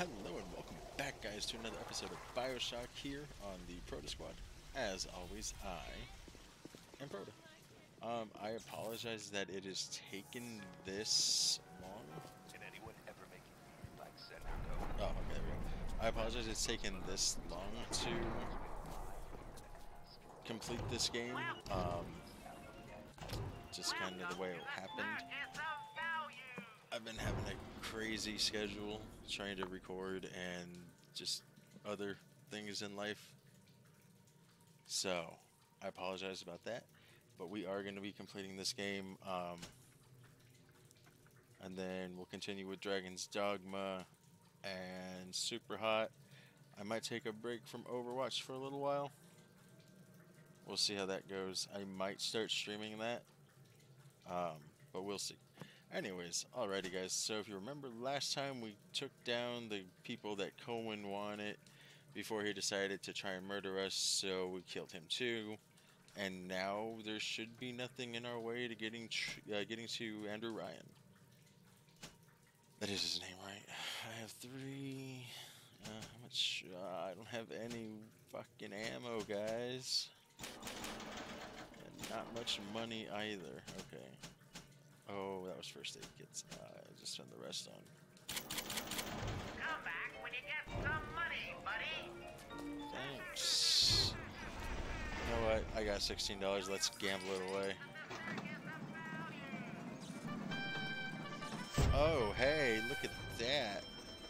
Hello and welcome back, guys, to another episode of Bioshock here on the Proda Squad. As always, I am Proda. I apologize that it has taken this long. Can anyone ever make you feel like Senator? Oh, okay, there we go. I apologize it's taken this long to complete this game. Just kind of the way it happened. I've been having a crazy schedule trying to record and just other things in life. So, I apologize about that. But we are going to be completing this game. And then we'll continue with Dragon's Dogma and Super Hot. I might take a break from Overwatch for a little while. We'll see how that goes. I might start streaming that. But we'll see. Anyways, alrighty guys, so if you remember last time we took down the people that Cohen wanted before he decided to try and murder us, so we killed him too. And now there should be nothing in our way to getting to Andrew Ryan. That is his name, right? I have 3... how much? I don't have any fucking ammo, guys. And not much money either. Okay. Oh, that was first aid kits. I just spent the rest on. Come back when you get some money, buddy. Thanks. You know what? I got $16. Let's gamble it away. Oh, hey, look at that.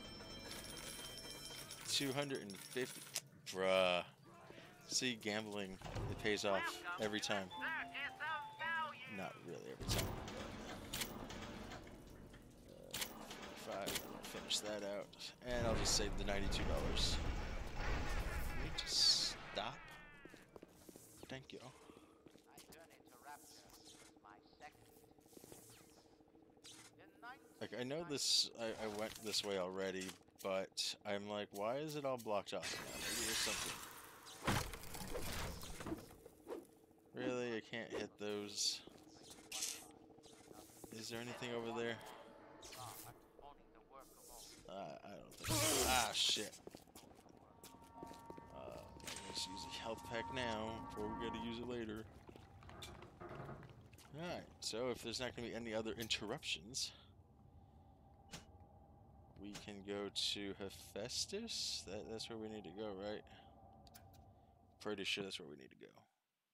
250. Bruh. See, gambling, it pays off every time. Not really every time. Finish that out, and I'll just save the $92. Can we just stop? Thank you. Like, I know this, I went this way already, but I'm like, why is it all blocked off now? Maybe there's something. Really? I can't hit those. Is there anything over there? I don't think so. Ah, shit. Let's use the health pack now before we gotta use it later. Alright, so if there's not gonna be any other interruptions, we can go to Hephaestus? That's where we need to go, right? Pretty sure that's where we need to go.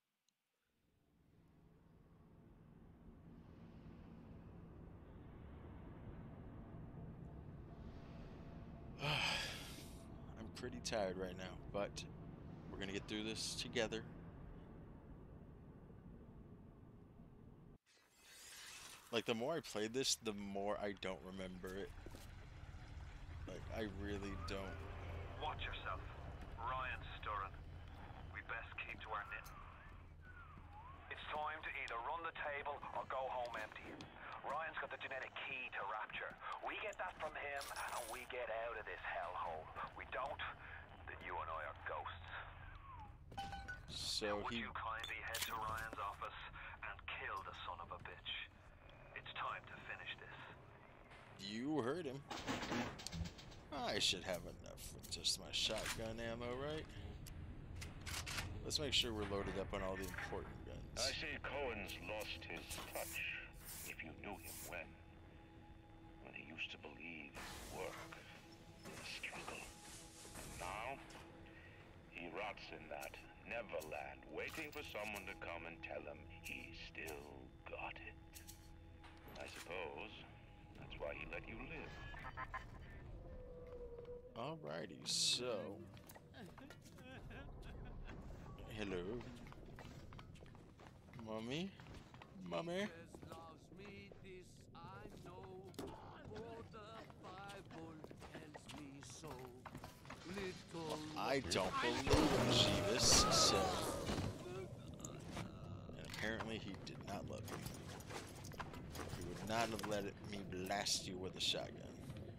I'm pretty tired right now, but we're gonna get through this together. Like, the more I played this, the more I don't remember it. Like, I really don't. Watch yourself. Ryan's stirring. We best keep to our knitting. It's time to either run the table or go home empty. Ryan's got the genetic key to Rapture. We get that from him, and we get out of this hellhole. We don't, then you and I are ghosts. So now, would you kindly head to Ryan's office and kill the son of a bitch? It's time to finish this. You heard him. I should have enough with just my shotgun ammo, right? Let's make sure we're loaded up on all the important guns. I see Cohen's lost his touch, if you knew him when he used to believe in work, in the struggle. And now, he rots in that Neverland, waiting for someone to come and tell him he still got it. I suppose that's why he let you live. Alrighty, so... Hello. Mommy? Mommy? Well, I don't believe in Jeeves, so... And apparently he did not love me. He would not have let me blast you with a shotgun.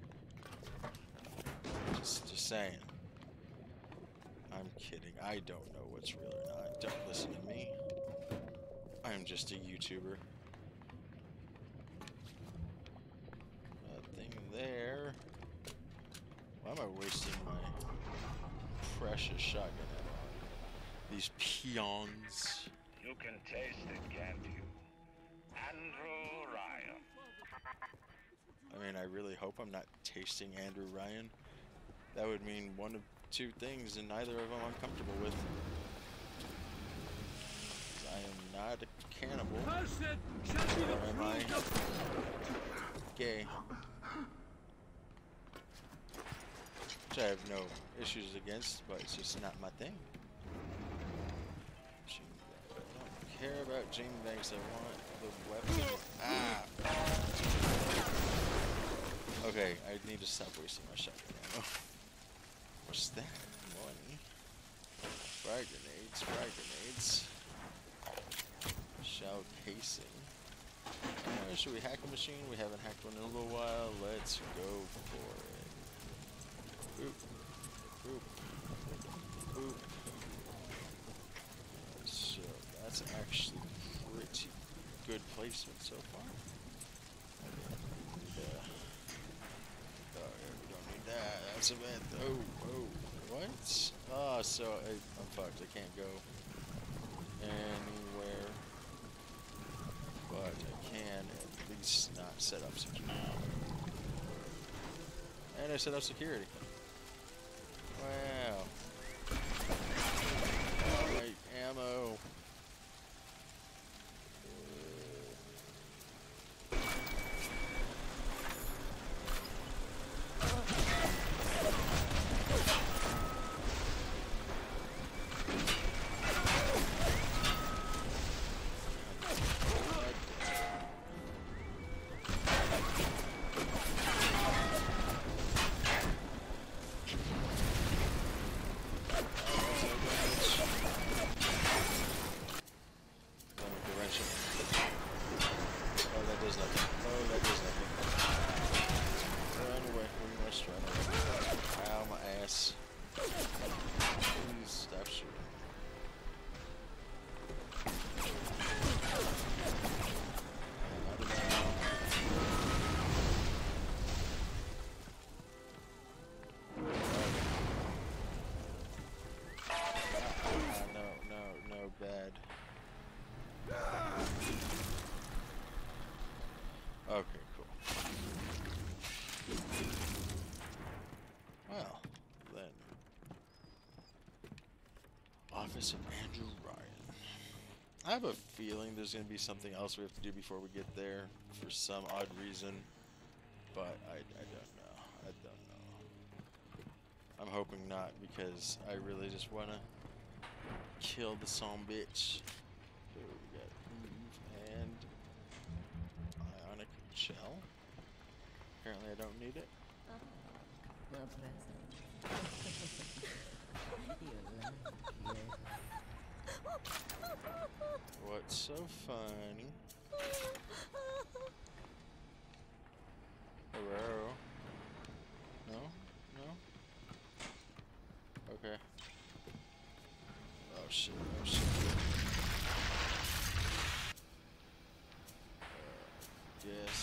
Just saying. I'm kidding. I don't know what's real or not. Don't listen to me. I am just a YouTuber. That thing there. Why am I wasting my precious shotgun ammo on these peons? You can taste it, can't you? Andrew Ryan. I mean, I really hope I'm not tasting Andrew Ryan. That would mean one of two things, and neither of them I'm comfortable with. I am not a cannibal. Or am I gay? Which I have no issues against, but it's just not my thing. I don't care about Gene Banks. I want the weapon. Ah! Okay, I need to stop wasting my shotgun ammo. What's that? Money. Frag grenades, frag grenades. Shell casing. Should we hack a machine? We haven't hacked one in a little while. Let's go for it. Boop. Boop. Boop. So that's actually pretty good placement so far. Oh, yeah, we don't need that. That's a bad. Oh, what? Oh, so I'm fucked. I can't go anywhere. But I can at least not set up security. And I set up security. Wow. Alright, ammo. Okay, cool. Well, then. Office of Andrew Ryan. I have a feeling there's going to be something else we have to do before we get there for some odd reason. But I don't know. I don't know. I'm hoping not, because I really just want to kill the son bitch. So we got Eve and ionic shell. Apparently I don't need it. Well, What's so funny? Hello? No? No? Okay. Oh shit, oh shit. Yes.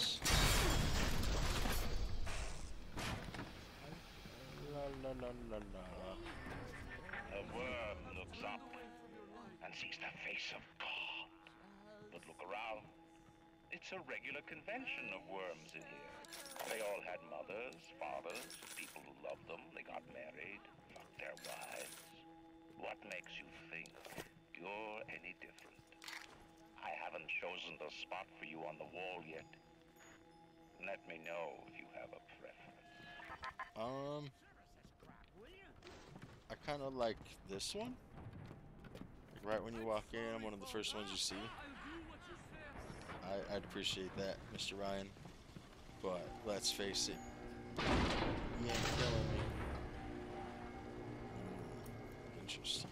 La la la la la. A worm looks up and sees the face of God. But look around. It's a regular convention of worms in here. They all had mothers, fathers, people who loved them. They got married, fucked their wives. What makes you think you're any different? I haven't chosen the spot for you on the wall yet. Let me know if you have a preference. I kind of like this one. Like right when you walk in, I'm one of the first ones you see. I'd appreciate that, Mr. Ryan. But let's face it, you ain't killing me. Interesting.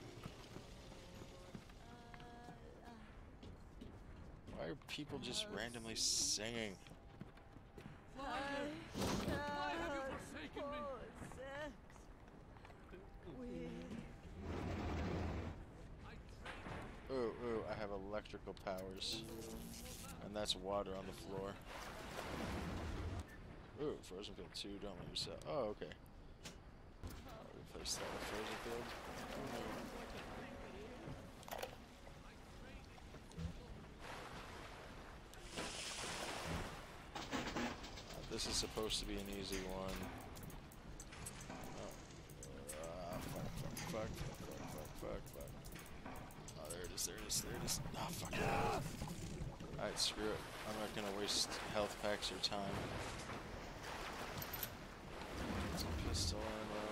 Why are people just randomly singing? Ooh, I have electrical powers. And that's water on the floor. Ooh, frozen field 2, don't let yourself. Oh, okay. Replace that with frozen field. This is supposed to be an easy one. Fuck. Oh, there it is. Oh, fuck. Alright, screw it. I'm not gonna waste health packs or time. Some pistol ammo.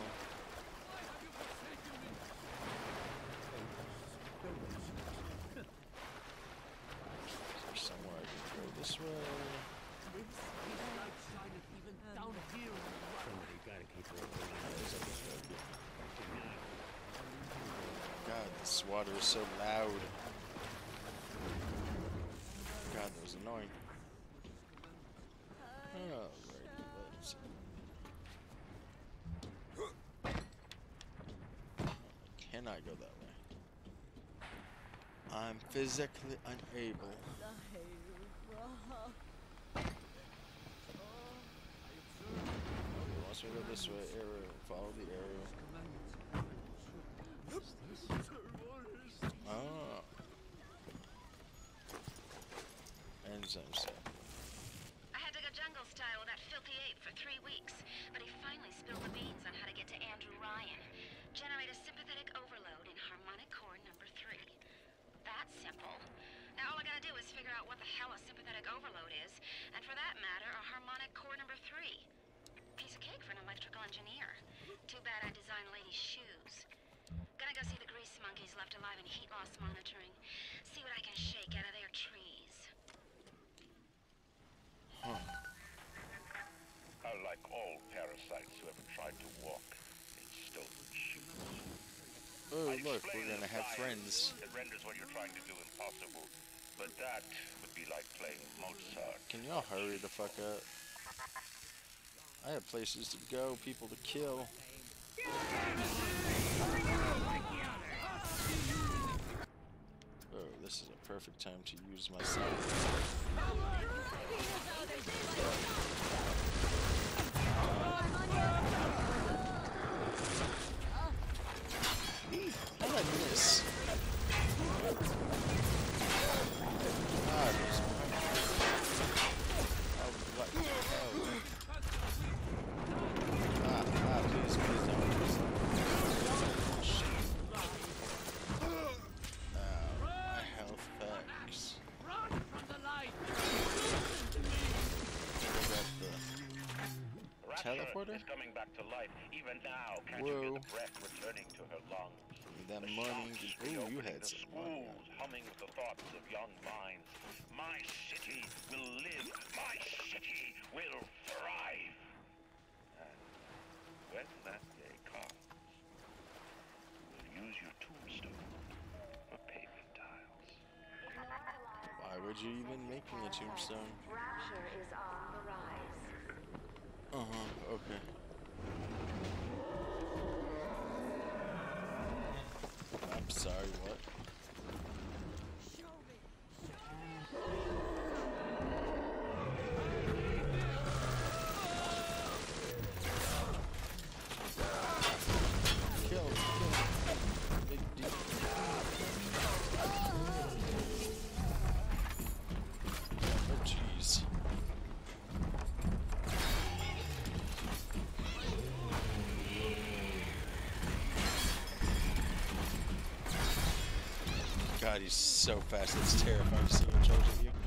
Is there somewhere I can go this way? God, this water is so loud. God, that was annoying. Alrighty, let's see. I cannot go that way. I'm physically unable. Wants me to go this way, arrow, follow the arrow. Oh. Enzyme set. I had to go jungle style with that filthy ape for 3 weeks, but he finally spilled the beans on how to get to Andrew Ryan. Generate a sympathetic overload in harmonic core number 3. That's simple. Now all I gotta do is figure out what the hell a sympathetic overload is, and for that matter, a harmonic core number 3. Piece of cake for an electrical engineer. Too bad I designed ladies' shoes. Gonna go see the grease monkeys left alive in heat loss monitoring. See what I can shake out of their trees. Unlike all parasites who ever tried to walk in stolen shoes. Oh, I look, explain we're gonna the have science friends. that renders what you're trying to do impossible, but that would be like playing Mozart. Can y'all hurry the fuck up? I have places to go, people to kill. Oh, this is a perfect time to use my silence. How did I miss? God, there's please don't. Shit. My health packs. Run from the light! Teleporter? Is coming back to life. Even now, can't Whoa. you hear the breath returning to her lungs? That The money. shops Ooh, you reopening, had the some money. schools humming with the thoughts of young minds. My city will live. My city will thrive. And when that day comes, we'll use your tombstone for paving tiles. Why would you even make me a tombstone? Rapture is on the rise. Okay. I'm sorry, what? Kill. Big D. Oh, jeez. God, he's so fast, it's terrifying to see him charge at you.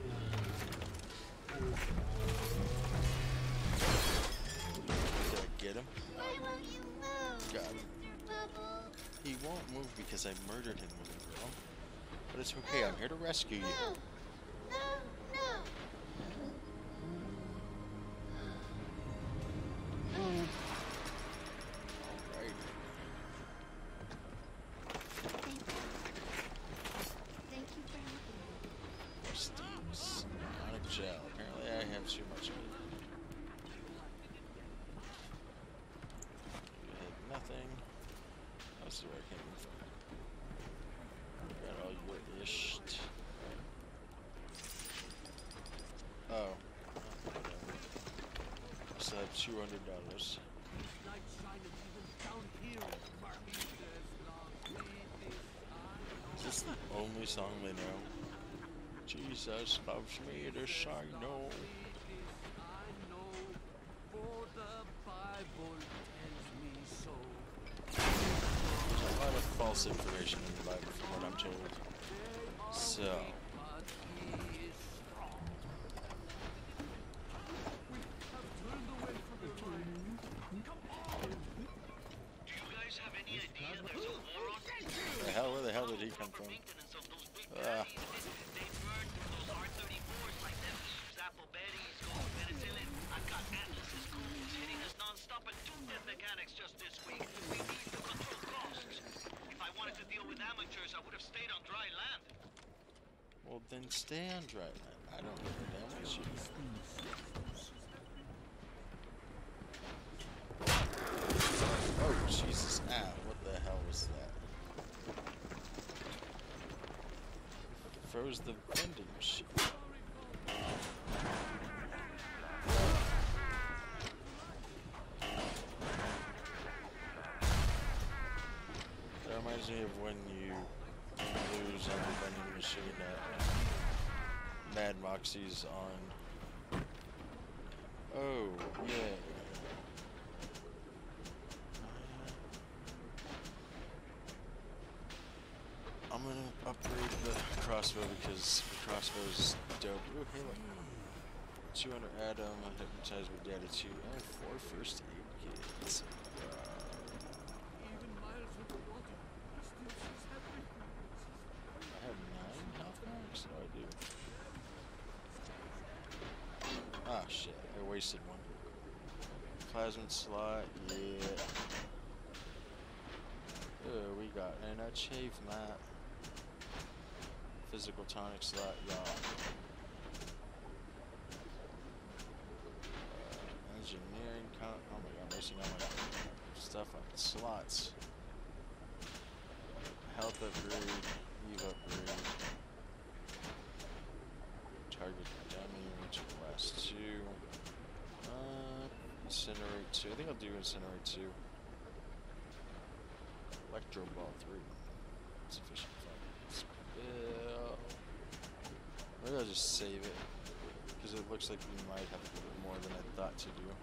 Did I get him? Why won't you move, Got him. Mr. Bubble? He won't move because I murdered him, little girl. But it's okay, I'm here to rescue you. No! No! No! Alright. Thank you for helping me. Prestige. Sonic gel. Apparently I have too much of it. You had nothing. Let's see where I came from. Got all your ish. Oh. Still have $200. Light shineth even down here. only song they know. Jesus loves me, this I know. I know, for the Bible tells me so. There's a lot of false information in the Bible from what I'm told. So, But he is strong. We have turned away from the light. Come on! Do you guys have any idea there's a war on? where the hell did he come from? Maintenance of those big Ah, daddies. They burn through those R-34s like them. Zappo berries, gold penicillin. I've got Atlas's crews hitting us non-stop and 2 death mechanics just this week. We need to control costs. If I wanted to deal with amateurs, I would have stayed on dry land. well then stay on dry land. I don't give a damn what you do. Oh, Jesus. Ah, what the hell was that? Froze the vending machine. That reminds me of when you lose on the vending machine at Mad Moxie's on. Oh, yeah. I'm gonna upgrade the crossbow because the crossbow is dope. Ooh, hey look. 200 Adam, hypnotized with data 2, and 4 first aid kits. Even miles from the water, he still sees everything. I have 9 health packs? No, I do. Ah, shit. I wasted one. Plasmid slot, yeah. Oh, we got an achievement. Physical tonic slot, y'all. Engineering count. Oh my god, I'm wasting all my stuff on slots. Health upgrade, Eve upgrade. Target dummy, which are the last 2. Incinerate 2. I think I'll do Incinerate 2. Electro Ball 3. Sufficient spill. Maybe I'll just save it. Because it looks like we might have a little more than I thought to do.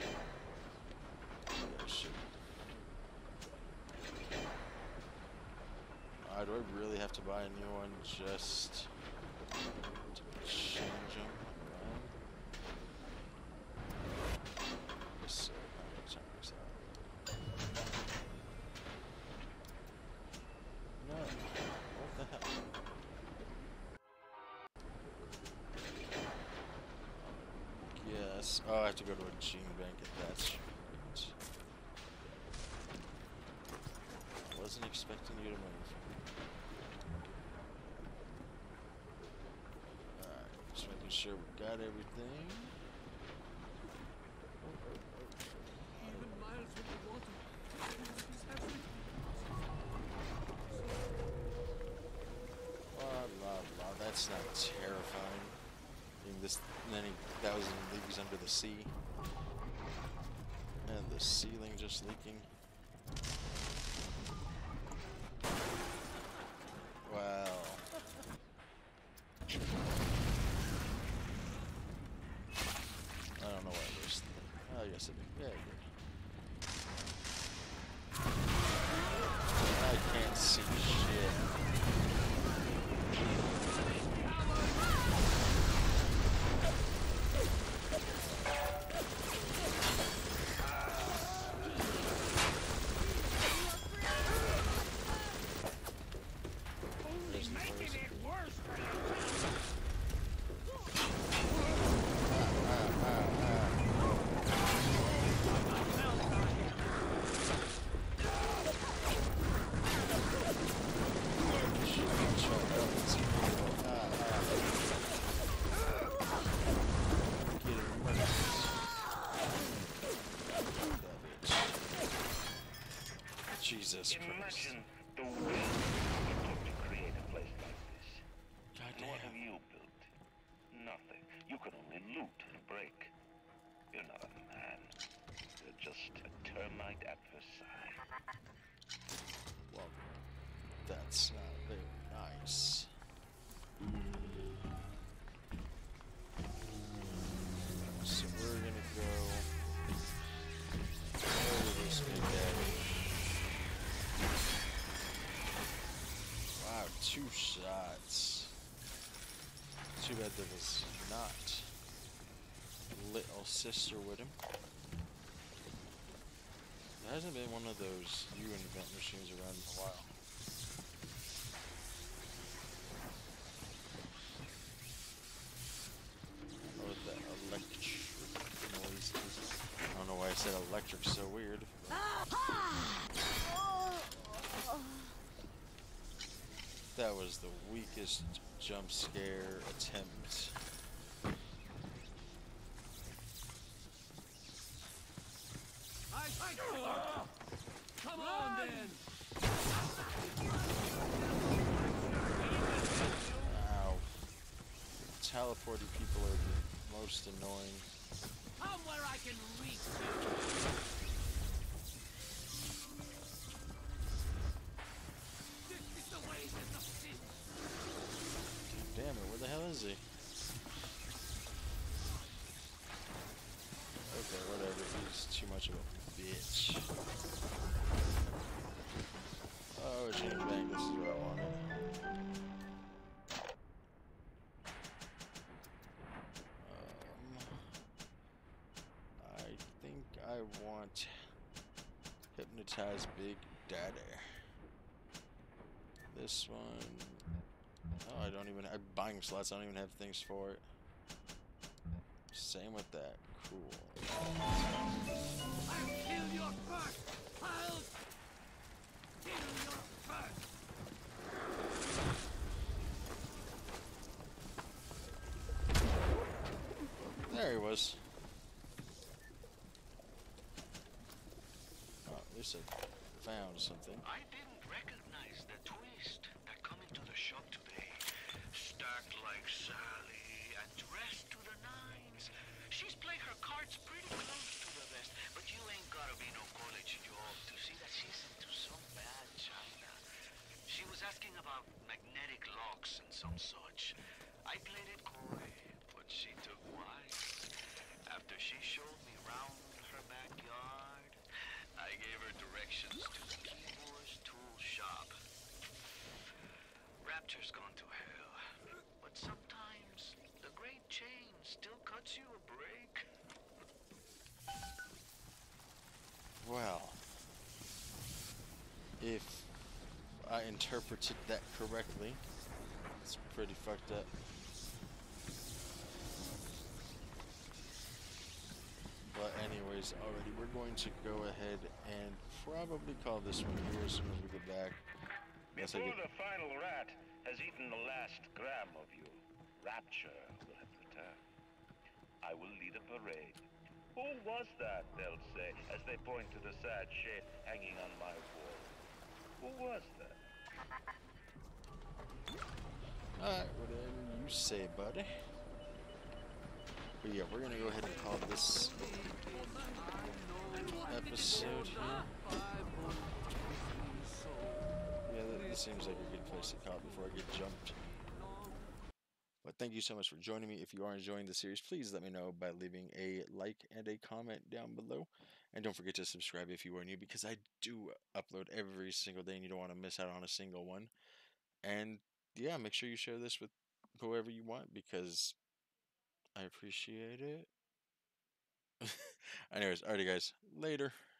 Yeah, shit. Do I really have to buy a new one just to change them around? Yes, sir. Check this out. No. What the hell? Yes. Oh, I have to go to a gene bank at that street. Wasn't expecting you to move. Alright, just making sure we got everything. Even miles from the water, he still sees everything. Blah, blah, blah. That's not terrifying. Being this many thousand leagues under the sea. And the ceiling just leaking. Wow. I don't know why I wasted that. Oh, yes, I did. Yeah, I did. I can't see shit. There's the poison. Jesus Christ. Imagine the way it took to create a place like this. God And what have damn. you built? Nothing. You can only loot and break. You're not a man. You're just a termite at Versailles. Well, that's not very nice. 2 shots. Too bad there was not little sister with him. There hasn't been one of those U-invent machines around in a while. I don't know what that electric noise is. I don't know why I said electric so weird. That was the weakest jump scare attempt. Come on, then! Ow. Teleporty people are the most annoying. Come where I can reach you! This is the way of sin! Damn it, where the hell is he? Okay, whatever, he's too much of a bitch. Oh, chain bang, this is what I wanted. I think I want Hypnotize Big Daddy. This one... Oh, I don't even have buying slots, I don't even have things for it. Same with that. Cool. I'll kill your first! I'll kill your first! There he was. Oh, at least I found something. I didn't recognize the twist that come into the shop today. Stacked like Sally and dressed to the nines. She's played her cards pretty close to the vest, but you ain't gotta be no college job to see that she's into some bad china. She was asking about magnetic locks and some such. I played it coy, but she took wise. After she showed me round her backyard, I gave her directions to the Keyboard's tool shop. Rapture's gone to hell, but sometimes the great chain still cuts you a break. Well, if I interpreted that correctly, it's pretty fucked up. But anyways, already we're going to go ahead and probably call this one here as soon as we get back. Unless I Before get... the final rat has eaten the last gram of you, Rapture will have returned. I will lead a parade. Who was that, they'll say, as they point to the sad shape hanging on my wall. Who was that? Alright, whatever you say, buddy. But yeah, we're gonna go ahead and call this episode here. Yeah, this seems like a good place to call it before I get jumped. But thank you so much for joining me. If you are enjoying the series, please let me know by leaving a like and a comment down below. And don't forget to subscribe if you are new, because I do upload every single day and you don't want to miss out on a single one. And yeah, make sure you share this with whoever you want, because I appreciate it. Anyways, alrighty guys, later.